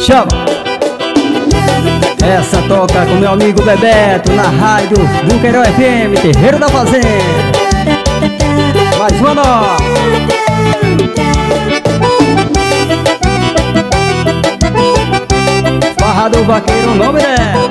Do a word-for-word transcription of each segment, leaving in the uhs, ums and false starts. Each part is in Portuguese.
Chama! Essa toca com meu amigo Bebeto na rádio do Queirão F M, Terreiro da Fazenda. Mais uma nova. Farra do Vaqueiro, o nome dela.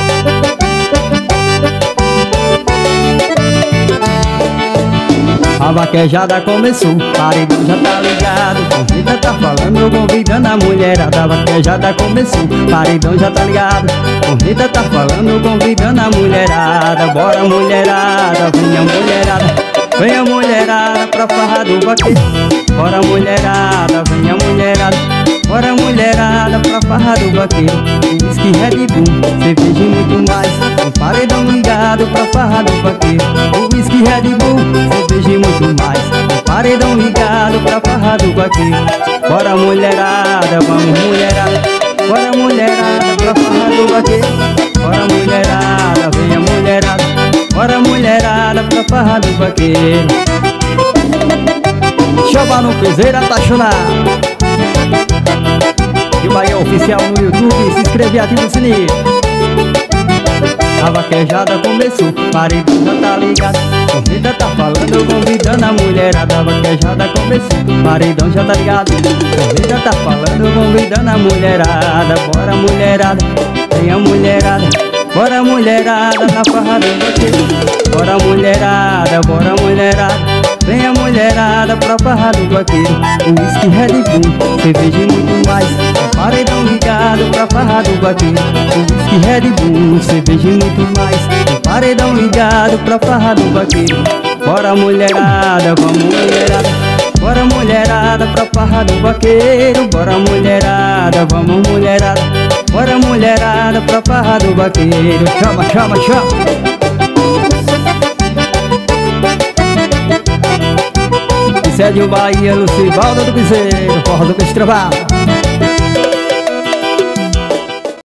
A vaquejada começou, paredão já tá ligado. Convida tá falando, convidando a mulherada. A vaquejada começou, paredão já tá ligado. Convida tá falando, convidando a mulherada. Bora mulherada, venha mulherada. Venha mulherada pra farra do vaqueiro. Bora mulherada, venha mulherada. Bora mulherada pra farra do vaqueiro. Whisky, Red Bull, cerveja e muito mais. Um paredão ligado pra farra do vaqueiro. Whisky, Red Bull, cerveja e muito mais. Um paredão ligado pra farra do vaqueiro. Bora mulherada, vamos mulherada. Bora mulherada pra farra do vaqueiro. Bora mulherada, venha mulherada. Bora mulherada pra farra do vaqueiro. Chama no piseiro apaixonado. E o Bahia Oficial no YouTube, se inscreve e ativa o sininho. A vaquejada começou, paredão já tá ligado. Convida tá falando, convidando a mulherada. A vaquejada começou, paredão já tá ligado. Convida tá falando, convidando a mulherada. Bora mulherada, venha mulherada. Bora mulherada na farra do vaqueiro. Bora mulherada, bora mulherada. Venha mulherada pra farra do vaqueiro. Whisky, Red Bull, cerveja e muito mais. Paredão ligado pra farra do vaqueiro. Whisky, Red Bull, cerveja e muito mais. Paredão ligado pra farra do vaqueiro. Bora mulherada, vamos mulherada. Bora mulherada pra farra do vaqueiro. Bora mulherada, vamos mulherada. Bora mulherada pra farra do vaqueiro. Chama, chama, chama. Sede o Bahia, Lucivaldo do Piseiro, forró do Bestravado.